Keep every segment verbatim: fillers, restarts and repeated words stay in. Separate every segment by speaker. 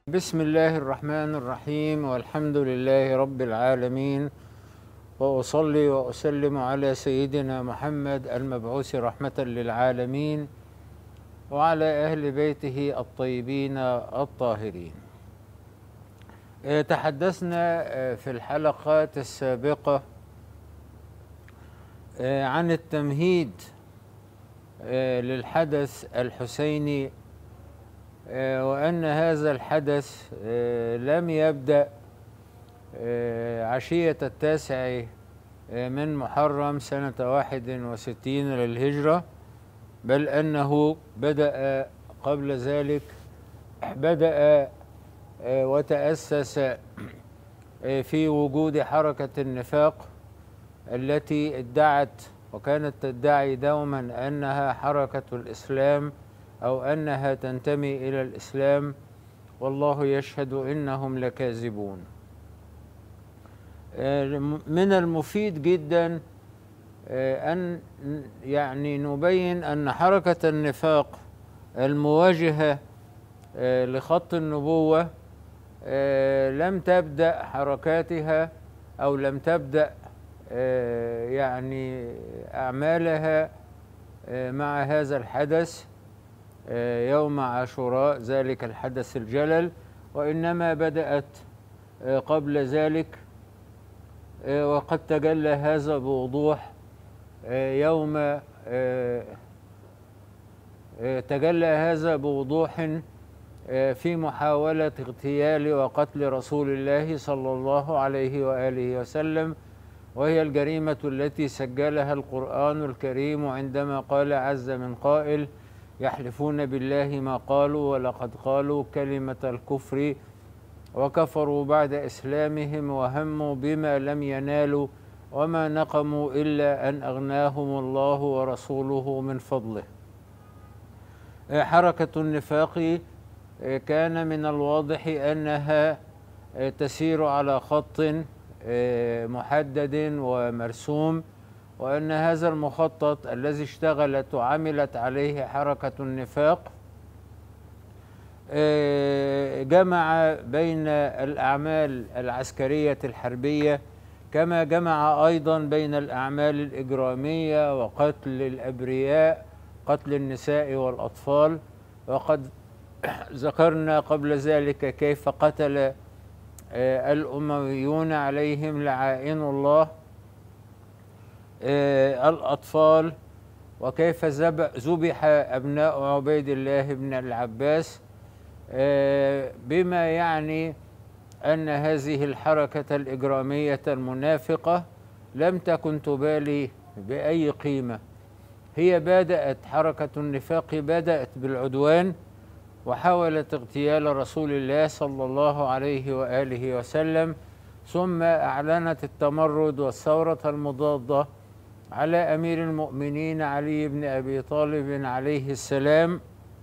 Speaker 1: بسم الله الرحمن الرحيم، والحمد لله رب العالمين، وأصلي وأسلم على سيدنا محمد المبعوث رحمة للعالمين وعلى أهل بيته الطيبين الطاهرين. تحدثنا في الحلقات السابقة عن التمهيد للحدث الحسيني، وأن هذا الحدث لم يبدأ عشية التاسع من محرم سنة واحد وستين للهجرة، بل أنه بدأ قبل ذلك. بدأ وتأسس في وجود حركة النفاق التي ادعت وكانت تدعي دوما أنها حركة الإسلام أو أنها تنتمي إلى الإسلام، والله يشهد إنهم لكاذبون. من المفيد جدا أن يعني نبين أن حركة النفاق المواجهة لخط النبوة لم تبدأ حركاتها أو لم تبدأ يعني أعمالها مع هذا الحدث يوم عاشوراء، ذلك الحدث الجلل، وإنما بدأت قبل ذلك، وقد تجلى هذا بوضوح يوم تجلى هذا بوضوح في محاولة اغتيال وقتل رسول الله صلى الله عليه وآله وسلم، وهي الجريمة التي سجلها القرآن الكريم عندما قال عز من قائل: يحلفون بالله ما قالوا ولقد قالوا كلمة الكفر وكفروا بعد إسلامهم وهموا بما لم ينالوا وما نقموا إلا أن أغناهم الله ورسوله من فضله. حركة النفاق كان من الواضح أنها تسير على خط محدد ومرسوم، وأن هذا المخطط الذي اشتغلت وعملت عليه حركة النفاق جمع بين الأعمال العسكرية الحربية، كما جمع أيضا بين الأعمال الإجرامية وقتل الأبرياء، قتل النساء والأطفال. وقد ذكرنا قبل ذلك كيف قتل الأمويون عليهم لعائن الله الأطفال، وكيف ذبح أبناء عبيد الله بن العباس، بما يعني أن هذه الحركة الإجرامية المنافقة لم تكن تبالي بأي قيمة. هي بدأت حركة النفاق بدأت بالعدوان، وحاولت اغتيال رسول الله صلى الله عليه وآله وسلم، ثم أعلنت التمرد والثورة المضادة على أمير المؤمنين علي بن أبي طالب عليه السلام.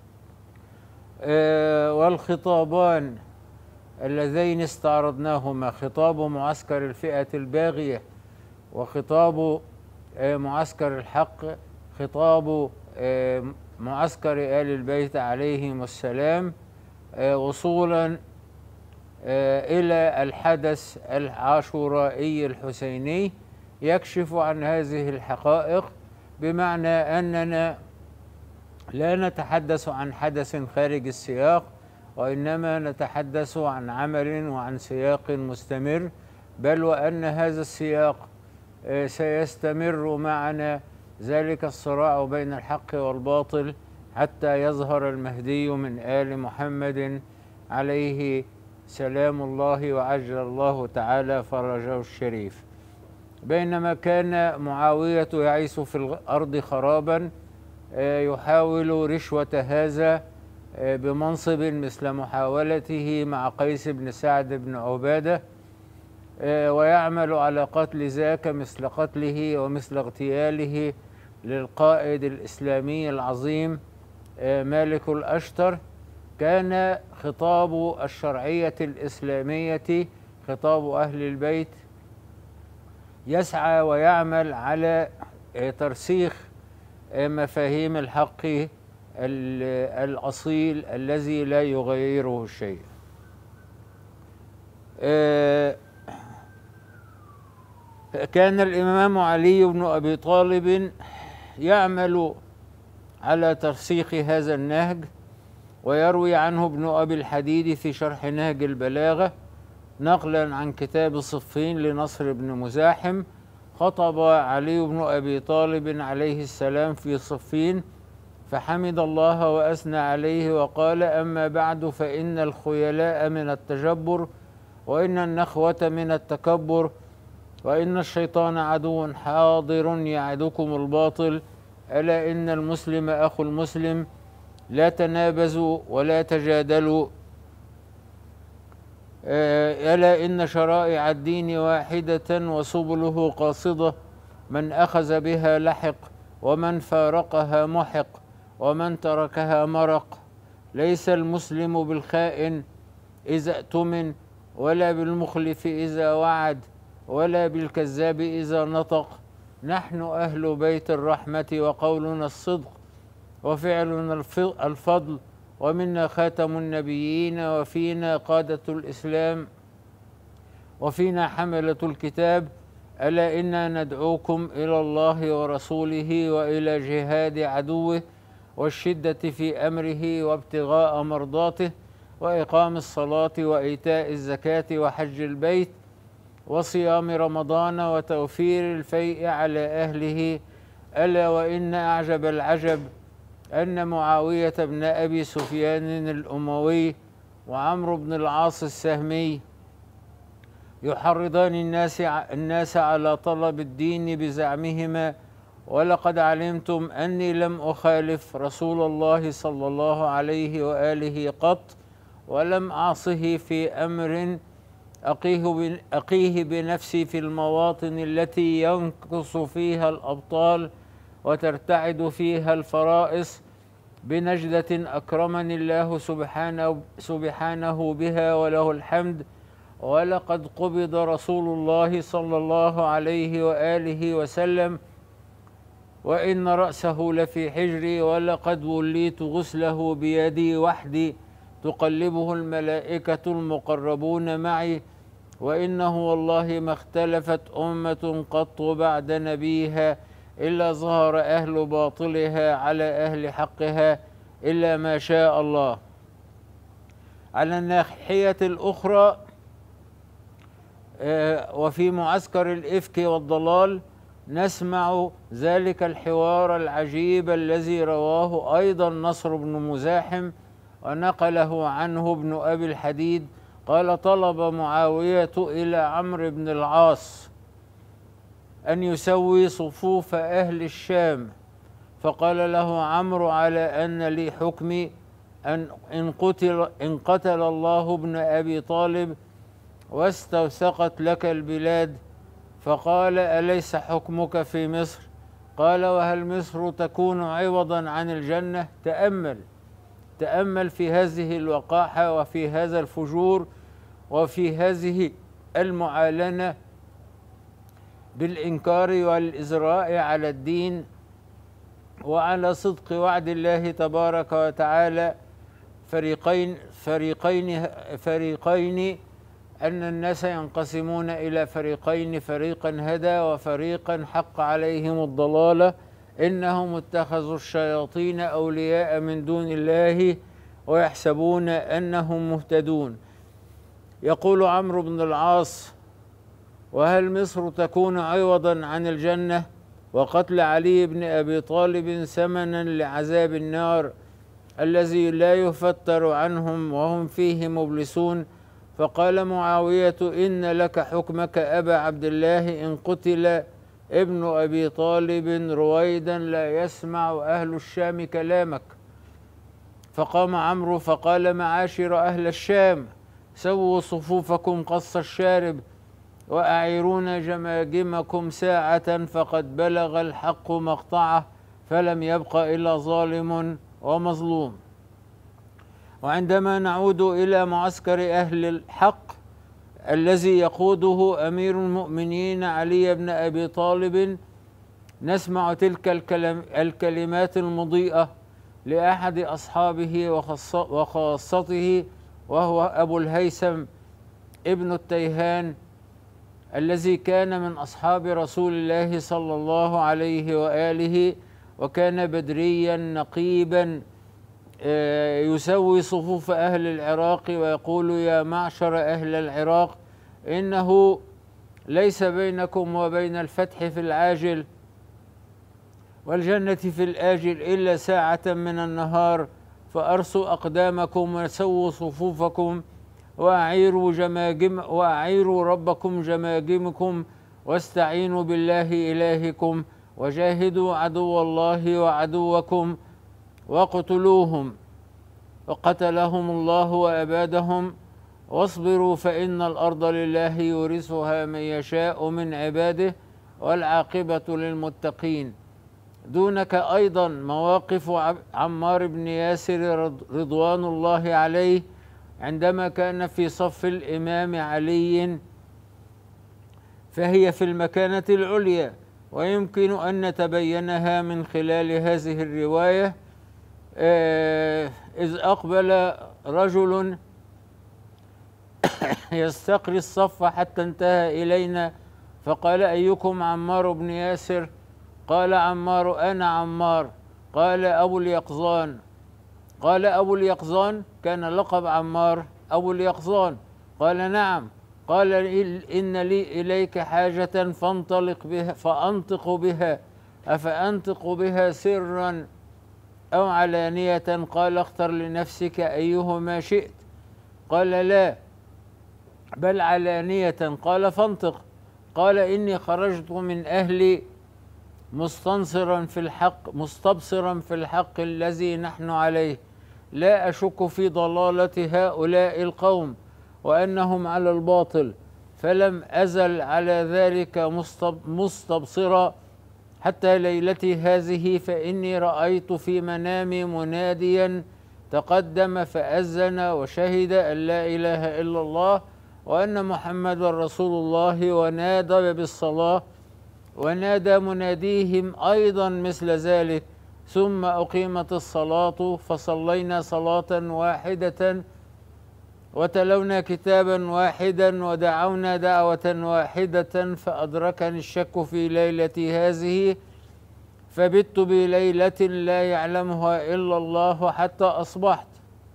Speaker 1: والخطابان اللذين استعرضناهما، خطاب معسكر الفئة الباغية وخطاب معسكر الحق، خطاب معسكر آل البيت عليهم السلام، وصولا إلى الحدث العاشورائي الحسيني، يكشف عن هذه الحقائق، بمعنى أننا لا نتحدث عن حدث خارج السياق، وإنما نتحدث عن عمل وعن سياق مستمر، بل وأن هذا السياق سيستمر معنا، ذلك الصراع بين الحق والباطل حتى يظهر المهدي من آل محمد عليه سلام الله وعجل الله تعالى فرجه الشريف. بينما كان معاوية يعيش في الأرض خرابا، يحاول رشوة هذا بمنصب مثل محاولته مع قيس بن سعد بن عبادة، ويعمل على قتل ذاك مثل قتله ومثل اغتياله للقائد الإسلامي العظيم مالك الأشتر. كان خطاب الشرعية الإسلامية، خطاب أهل البيت، يسعى ويعمل على ترسيخ مفاهيم الحق الأصيل الذي لا يغيره شيء. آه، كان الإمام علي بن أبي طالب يعمل على ترسيخ هذا النهج، ويروي عنه ابن أبي الحديد في شرح نهج البلاغة نقلا عن كتاب صفين لنصر بن مزاحم: خطب علي بن أبي طالب عليه السلام في صفين فحمد الله وأثنى عليه وقال: أما بعد، فإن الخيلاء من التجبر، وإن النخوة من التكبر، وإن الشيطان عدو حاضر يعدكم الباطل، ألا إن المسلم أخو المسلم، لا تنابزوا ولا تجادلوا، ألا إن شرائع الدين واحدة وسبله قاصدة، من أخذ بها لحق، ومن فارقها محق، ومن تركها مرق. ليس المسلم بالخائن إذا اؤتمن، ولا بالمخلف إذا وعد، ولا بالكذاب إذا نطق. نحن أهل بيت الرحمة، وقولنا الصدق، وفعلنا الفضل، ومنا خاتم النبيين، وفينا قادة الإسلام، وفينا حملة الكتاب. ألا إنا ندعوكم إلى الله ورسوله، وإلى جهاد عدوه، والشدة في أمره، وابتغاء مرضاته، وإقام الصلاة، وإيتاء الزكاة، وحج البيت، وصيام رمضان، وتوفير الفيء على أهله. ألا وإن أعجب العجب أن معاوية بن أبي سفيان الأموي وعمرو بن العاص السهمي يحرضان الناس الناس على طلب الدين بزعمهما: ولقد علمتم أني لم أخالف رسول الله صلى الله عليه وآله قط، ولم أعصه في أمر أقيه أقيه بنفسي في المواطن التي ينقص فيها الأبطال وترتعد فيها الفرائص، بنجدة أكرمني الله سبحانه, سبحانه بها، وله الحمد. ولقد قبض رسول الله صلى الله عليه وآله وسلم، وإن رأسه لفي حجري، ولقد وليت غسله بيدي وحدي، تقلبه الملائكة المقربون معي، وإنه والله ما اختلفت أمة قط بعد نبيها إلا ظهر أهل باطلها على أهل حقها إلا ما شاء الله. على الناحية الأخرى، وفي معسكر الإفك والضلال، نسمع ذلك الحوار العجيب الذي رواه أيضا نصر بن مزاحم ونقله عنه ابن أبي الحديد قال: طلب معاوية إلى عمرو بن العاص أن يسوي صفوف أهل الشام، فقال له عمرو: على أن لي حكمي أن إن قتل, إن قتل الله ابن أبي طالب واستوثقت لك البلاد. فقال: أليس حكمك في مصر؟ قال: وهل مصر تكون عوضا عن الجنة؟ تأمل تأمل في هذه الوقاحة، وفي هذا الفجور، وفي هذه المعالنة بالإنكار والإزراء على الدين، وعلى صدق وعد الله تبارك وتعالى. فريقين فريقين فريقين أن الناس ينقسمون إلى فريقين: فريقا هدى وفريقا حق عليهم الضلالة، إنهم اتخذوا الشياطين أولياء من دون الله ويحسبون أنهم مهتدون. يقول عمرو بن العاص: وهل مصر تكون عوضا عن الجنة؟ وقتل علي بن أبي طالب ثمنا لعذاب النار الذي لا يفتر عنهم وهم فيه مبلسون. فقال معاوية: إن لك حكمك أبا عبد الله، إن قتل ابن أبي طالب رويدا لا يسمع أهل الشام كلامك. فقام عمرو فقال: معاشر أهل الشام، سووا صفوفكم قص الشارب، وأعيرون جماجمكم ساعة، فقد بلغ الحق مقطعه، فلم يبق إلا ظالم ومظلوم. وعندما نعود إلى معسكر أهل الحق الذي يقوده أمير المؤمنين علي بن أبي طالب، نسمع تلك الكلمات المضيئة لأحد أصحابه وخاصته، وهو أبو الهيثم، ابن التيهان الذي كان من أصحاب رسول الله صلى الله عليه وآله، وكان بدريا نقيبا يسوي صفوف أهل العراق ويقول: يا معشر أهل العراق، إنه ليس بينكم وبين الفتح في العاجل والجنة في الآجل إلا ساعة من النهار، فأرسوا أقدامكم وسووا صفوفكم وأعيروا جماجم وأعيروا ربكم جماجمكم واستعينوا بالله إلهكم وجاهدوا عدو الله وعدوكم وقتلوهم وقتلهم الله وأبادهم، واصبروا فإن الأرض لله يورثها من يشاء من عباده والعاقبة للمتقين. دونك أيضا مواقف عمار بن ياسر رضوان الله عليه عندما كان في صف الإمام علي، فهي في المكانة العليا، ويمكن أن نتبينها من خلال هذه الرواية. إذ أقبل رجل يستقري الصف حتى انتهى إلينا، فقال: أيكم عمار بن ياسر؟ قال عمار: أنا عمار. قال: أبو اليقظان. قال: أبو اليقظان؟ كان لقب عمار أبو اليقظان. قال: نعم. قال: إن لي إليك حاجة فانطلق بها فأنطق بها، أفأنطق بها سرا أو علانية؟ قال: اختر لنفسك أيهما شئت. قال: لا، بل علانية. قال: فانطق. قال: إني خرجت من أهلي مستنصرا في الحق مستبصرا في الحق الذي نحن عليه، لا أشك في ضلالة هؤلاء القوم وأنهم على الباطل، فلم أزل على ذلك مستبصرا حتى ليلتي هذه، فإني رأيت في منامي مناديا تقدم فأذن وشهد أن لا إله إلا الله وأن محمد رسول الله، ونادى بالصلاة، ونادى مناديهم أيضا مثل ذلك، ثم أقيمت الصلاة فصلينا صلاة واحدة وتلونا كتابا واحدا ودعونا دعوة واحدة، فأدركني الشك في ليلتي هذه، فبت بليلة لا يعلمها إلا الله حتى أصبحت،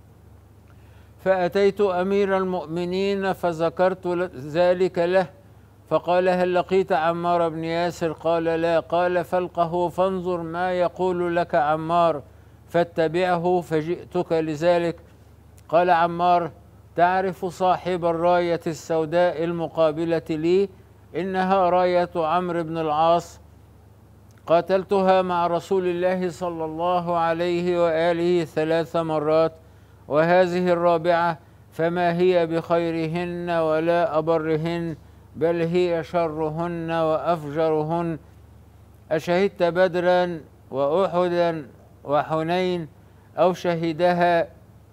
Speaker 1: فأتيت أمير المؤمنين فذكرت ذلك له، فقال: هل لقيت عمار بن ياسر؟ قال: لا. قال: فالقه فانظر ما يقول لك عمار فاتبعه، فجئتك لذلك. قال عمار: تعرف صاحب الراية السوداء المقابلة لي؟ إنها راية عمرو بن العاص، قاتلتها مع رسول الله صلى الله عليه وآله ثلاث مرات، وهذه الرابعة، فما هي بخيرهن ولا أبرهن، بل هي شرهن وأفجرهن. أشهدت بدرا وأحدا وحنين، أو شهدها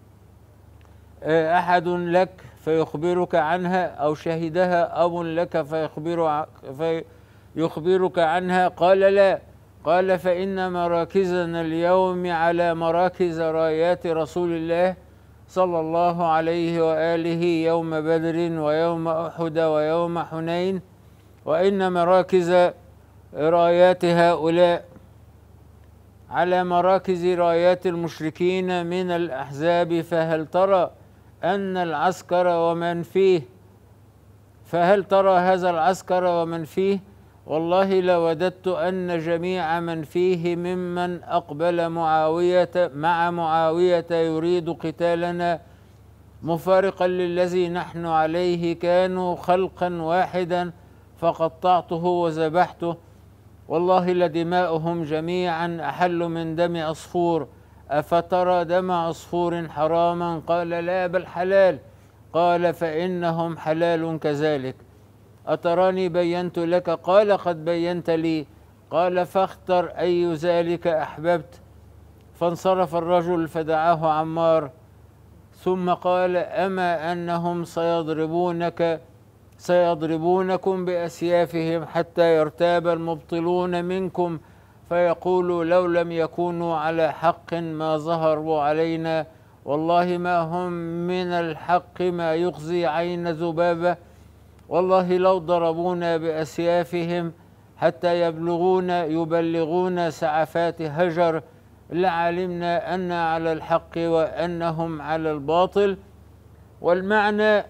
Speaker 1: أحد لك فيخبرك عنها، أو شهدها أب لك فيخبر فيخبرك عنها؟ قال: لا. قال: فإن مراكزنا اليوم على مراكز رايات رسول الله صلى الله عليه وآله يوم بدر ويوم أحد ويوم حنين، وإن مراكز رايات هؤلاء على مراكز رايات المشركين من الأحزاب، فهل ترى أن العسكر ومن فيه فهل ترى هذا العسكر ومن فيه؟ والله لوددت أن جميع من فيه ممن أقبل معاوية مع معاوية يريد قتالنا مفارقا للذي نحن عليه كانوا خلقا واحدا، فقطعته وذبحته، والله لدماؤهم جميعا أحل من دم عصفور، أفترى دم عصفور حراما؟ قال: لا، بل حلال. قال: فإنهم حلال كذلك. أتراني بينت لك؟ قال: قد بينت لي. قال: فاختر أي ذلك أحببت. فانصرف الرجل فدعاه عمار، ثم قال: أما أنهم سيضربونك سيضربونكم بأسيافهم حتى يرتاب المبطلون منكم، فيقولوا: لو لم يكونوا على حق ما ظهروا علينا، والله ما هم من الحق ما يخزي عين ذبابة، والله لو ضربونا بأسيافهم حتى يبلغون يبلغون سعفات هجر لعلمنا أن على الحق وأنهم على الباطل. والمعنى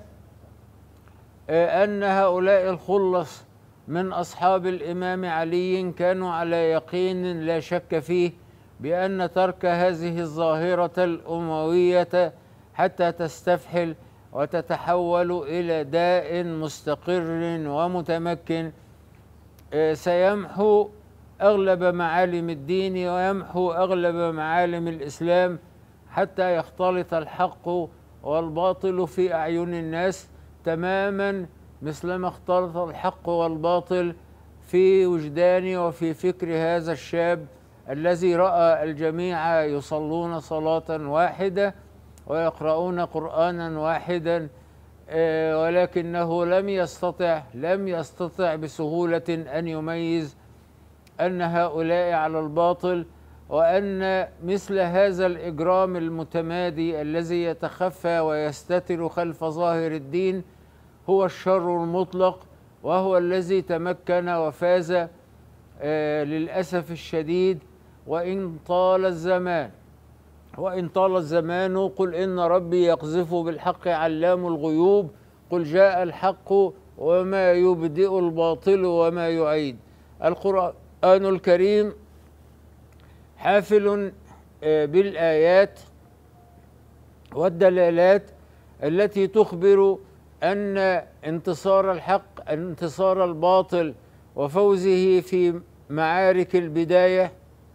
Speaker 1: أن هؤلاء الخلص من أصحاب الإمام علي كانوا على يقين لا شك فيه بأن ترك هذه الظاهرة الأموية حتى تستفحل وتتحول إلى داء مستقر ومتمكن سيمحو أغلب معالم الدين ويمحو أغلب معالم الإسلام، حتى يختلط الحق والباطل في أعين الناس تماما مثلما اختلط الحق والباطل في وجدان وفي فكر هذا الشاب الذي رأى الجميع يصلون صلاة واحدة ويقرؤون قرآنا واحدا، ولكنه لم يستطع لم يستطع بسهولة أن يميز أن هؤلاء على الباطل، وأن مثل هذا الإجرام المتمادي الذي يتخفى ويستتر خلف ظاهر الدين هو الشر المطلق، وهو الذي تمكن وفاز آه للأسف الشديد. وإن طال الزمان وإن طال الزمان قل إن ربي يقذف بالحق علام الغيوب، قل جاء الحق وما يبدئ الباطل وما يعيد. القرآن الكريم حافل بالآيات والدلالات التي تخبر أن انتصار الحق انتصار الباطل وفوزه في معارك البداية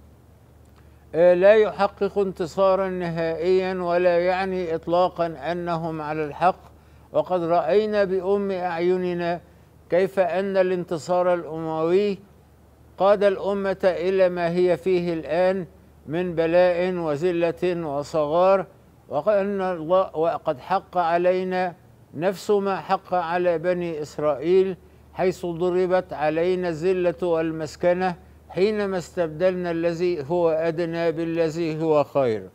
Speaker 1: لا يحقق انتصارا نهائيا ولا يعني إطلاقا أنهم على الحق. وقد رأينا بأم أعيننا كيف أن الانتصار الأموي قاد الأمة إلى ما هي فيه الآن من بلاء وذلة وصغار، وأن الله وقد حق علينا نفس ما حق على بني إسرائيل، حيث ضربت علينا الذلة والمسكنة حينما استبدلنا الذي هو أدنى بالذي هو خير.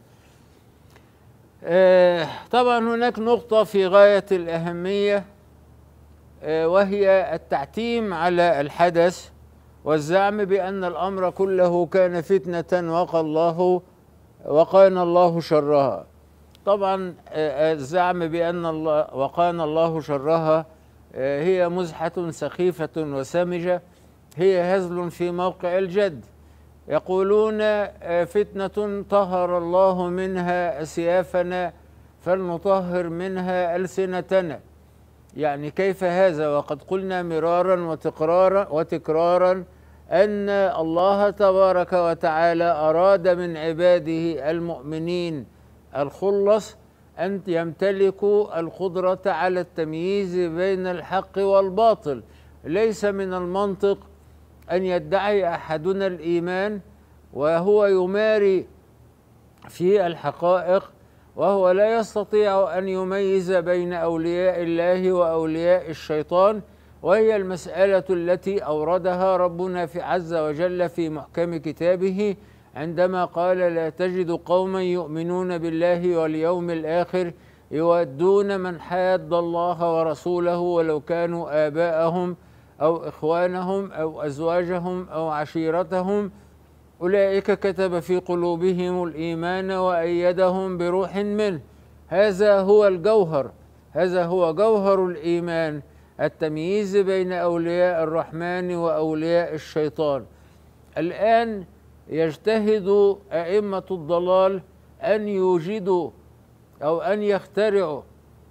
Speaker 1: آه طبعا هناك نقطة في غاية الأهمية، آه وهي التعتيم على الحدث والزعم بأن الأمر كله كان فتنة وقى الله وقانا الله شرها. طبعا الزعم بأن الله وقانا الله شرها هي مزحة سخيفة وسمجة، هي هزل في موقع الجد. يقولون فتنة طهر الله منها أسيافنا فلنطهر منها ألسنتنا. يعني كيف هذا وقد قلنا مرارا وتكرارا وتكرارا أن الله تبارك وتعالى أراد من عباده المؤمنين الخلص أن يمتلكوا القدرة على التمييز بين الحق والباطل. ليس من المنطق أن يدعي أحدنا الإيمان وهو يماري في الحقائق وهو لا يستطيع أن يميز بين أولياء الله وأولياء الشيطان، وهي المسألة التي أوردها ربنا في عز وجل في محكم كتابه عندما قال لا تجد قوما يؤمنون بالله واليوم الآخر يودون من حاد الله ورسوله ولو كانوا آباءهم أو إخوانهم أو أزواجهم أو عشيرتهم أولئك كتب في قلوبهم الإيمان وأيدهم بروح منه. هذا هو الجوهر، هذا هو جوهر الإيمان، التمييز بين أولياء الرحمن وأولياء الشيطان. الآن يجتهد أئمة الضلال أن يوجدوا أو أن يخترعوا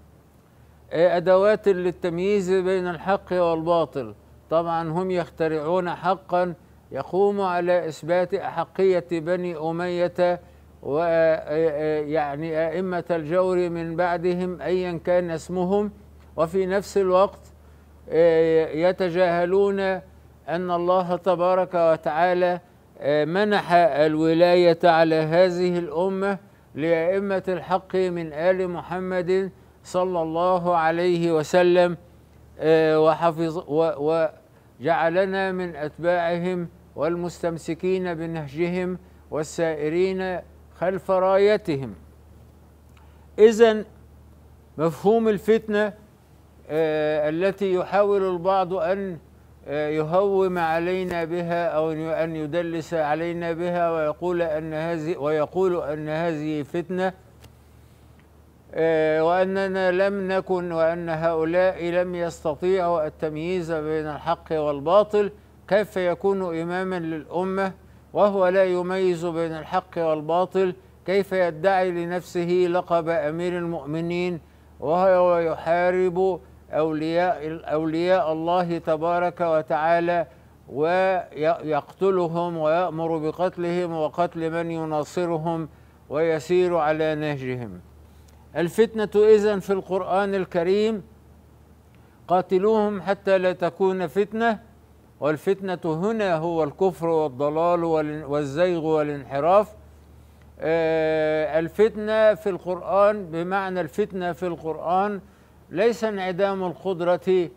Speaker 1: أدوات للتمييز بين الحق والباطل. طبعا هم يخترعون حقا يقوم على إثبات أحقية بني أمية ويعني أئمة الجور من بعدهم أيا كان اسمهم، وفي نفس الوقت يتجاهلون أن الله تبارك وتعالى منح الولاية على هذه الأمة لأئمة الحق من آل محمد صلى الله عليه وسلم، وحفظ وجعلنا من أتباعهم والمستمسكين بنهجهم والسائرين خلف رايتهم. إذن مفهوم الفتنة آه التي يحاول البعض أن آه يهوم علينا بها أو أن يدلس علينا بها ويقول أن هذه ويقول أن هذه فتنة، آه وأننا لم نكن وأن هؤلاء لم يستطيعوا التمييز بين الحق والباطل. كيف يكون إماما للأمة وهو لا يميز بين الحق والباطل؟ كيف يدعي لنفسه لقب أمير المؤمنين وهو يحارب أولياء, أولياء الله تبارك وتعالى ويقتلهم ويأمر بقتلهم وقتل من يناصرهم ويسير على نهجهم؟ الفتنة إذن في القرآن الكريم قاتلوهم حتى لا تكون فتنة، والفتنة هنا هو الكفر والضلال والزيغ والانحراف. آه الفتنة في القرآن بمعنى الفتنة في القرآن ليس انعدام القدرة آه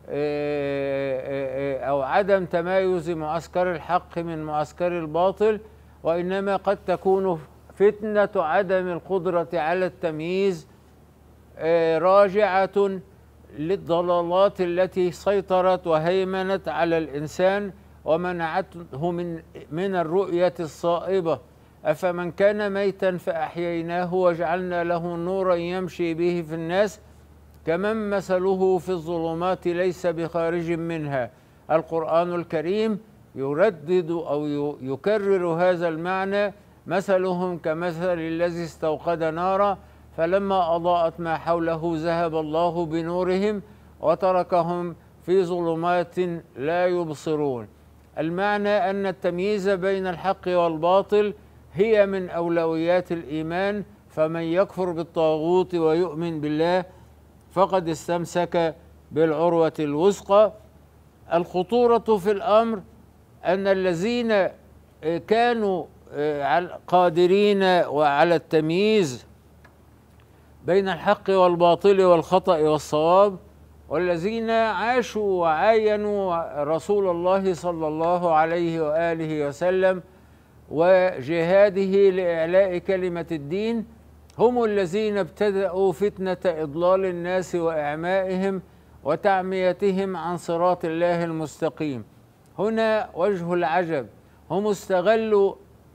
Speaker 1: آه أو عدم تمايز معسكر الحق من معسكر الباطل، وإنما قد تكون فتنة عدم القدرة على التمييز آه راجعة للضلالات التي سيطرت وهيمنت على الإنسان ومنعته من من الرؤية الصائبة. أفمن كان ميتا فأحييناه وجعلنا له نورا يمشي به في الناس كمن مثله في الظلمات ليس بخارج منها. القرآن الكريم يردد أو يكرر هذا المعنى: مثلهم كمثل الذي استوقد نارا فلما أضاءت ما حوله ذهب الله بنورهم وتركهم في ظلمات لا يبصرون. المعنى أن التمييز بين الحق والباطل هي من أولويات الإيمان، فمن يكفر بالطاغوت ويؤمن بالله فقد استمسك بالعروة الوثقى. الخطورة في الأمر أن الذين كانوا قادرين وعلى التمييز بين الحق والباطل والخطأ والصواب، والذين عاشوا وعاينوا رسول الله صلى الله عليه وآله وسلم وجهاده لإعلاء كلمة الدين، هم الذين ابتدأوا فتنة إضلال الناس وإعمائهم وتعميتهم عن صراط الله المستقيم. هنا وجه العجب: هم استغلوا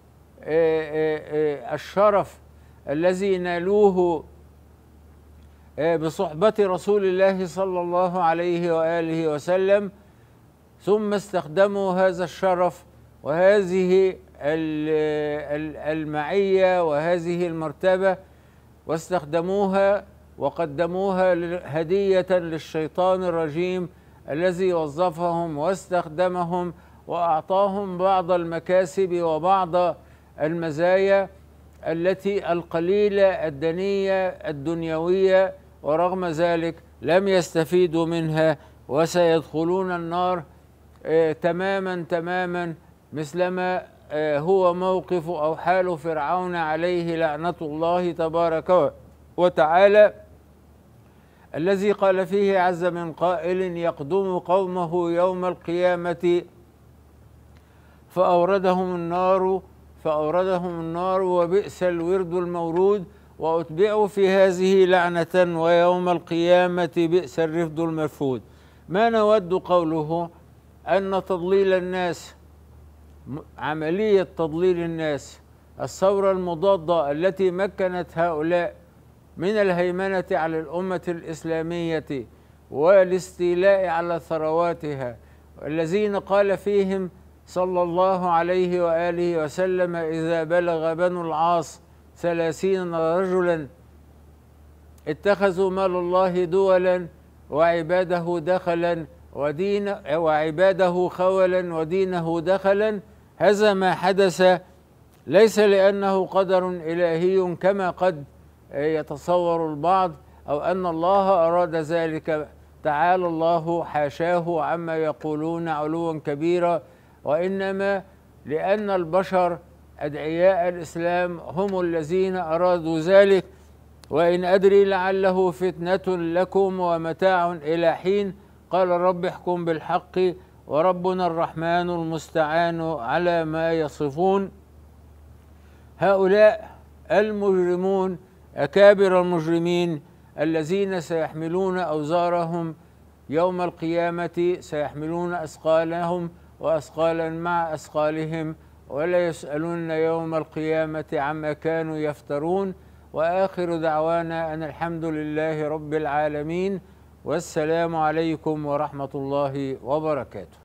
Speaker 1: الشرف الذي نالوه بصحبة رسول الله صلى الله عليه وآله وسلم، ثم استخدموا هذا الشرف وهذه المعية وهذه المرتبة واستخدموها وقدموها هدية للشيطان الرجيم الذي وظفهم واستخدمهم وأعطاهم بعض المكاسب وبعض المزايا التي القليلة الدنية الدنيوية، ورغم ذلك لم يستفيدوا منها وسيدخلون النار آه تماما تماما مثلما آه هو موقف أو حال فرعون عليه لعنة الله تبارك وتعالى، الذي قال فيه عز من قائل: يقدم قومه يوم القيامة فأوردهم النار فأوردهم النار وبئس الورد المورود وأتبعوا في هذه لعنة ويوم القيامة بئس الرفد المرفود. ما نود قوله أن تضليل الناس، عملية تضليل الناس، الثورة المضادة التي مكنت هؤلاء من الهيمنة على الأمة الإسلامية والاستيلاء على ثرواتها، الذين قال فيهم صلى الله عليه وآله وسلم: إذا بلغ بنو العاص ثلاثين رجلا اتخذوا مال الله دولا وعباده دخلا ودين وعباده خولا ودينه دخلا. هذا ما حدث ليس لأنه قدر إلهي كما قد يتصور البعض أو أن الله أراد ذلك، تعالى الله حاشاه عما يقولون علوا كبيرا، وإنما لأن البشر أدعياء الإسلام هم الذين أرادوا ذلك. وإن أدري لعله فتنة لكم ومتاع إلى حين، قال رب احكم بالحق وربنا الرحمن المستعان على ما يصفون. هؤلاء المجرمون أكابر المجرمين الذين سيحملون أوزارهم يوم القيامة، سيحملون أثقالهم وأثقالا مع أثقالهم، ولا يسألون يوم القيامة عما كانوا يفترون. وآخر دعوانا أن الحمد لله رب العالمين، والسلام عليكم ورحمة الله وبركاته.